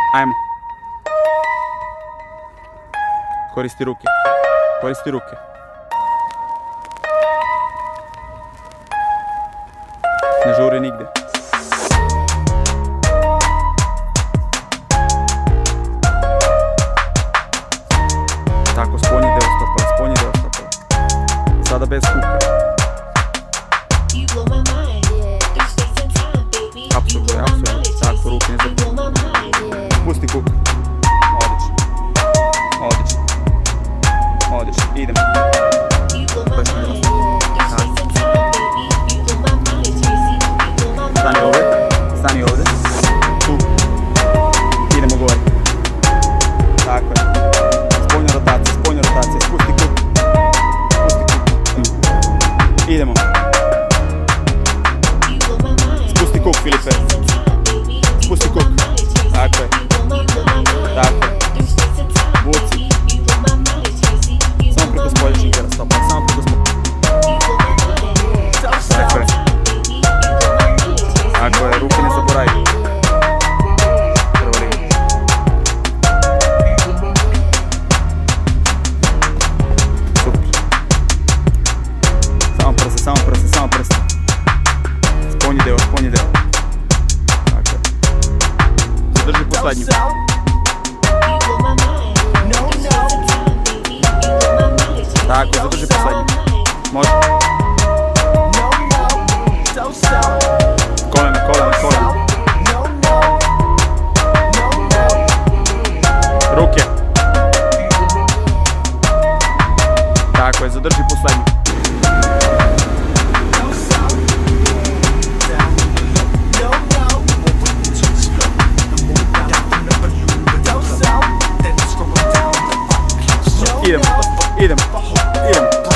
Ajmo. Koristi ruke. Koristi ruke. Ne žuri nigdje. Tako, spolnji deo stopala, spolnji deo stopala. Sada bez kuka. Apsolutno, apsolutno. Tako, ruke ne zapusti. Pusti kuk. Odlično. Odlično. Odlično. Idemo. Stani ovdje. Stani ovdje. Tu. Idemo gore. Tako je. Spoljna rotacija, spoljna rotacija. Spusti kuk. Spusti kuk. Idemo. Spusti kuk, Filipe. Spusti kuk. Tako je. Tako je. Vuci. Samo preko spoljašnjeg djela stopala. Samo preko spoljašnjeg. Tako je. Tako je. Ruke ne zaboravi. Prva linija. Super. Samo prste, samo prste, samo prste. Spolnji deo, spolnji deo. Tako je. Zadrži posljednju. Tako, zadrži posljednju. Može. Kolena, kolena, kolena. Ruke. Tako je, zadrži posljednju. Idemo, idemo, idemo.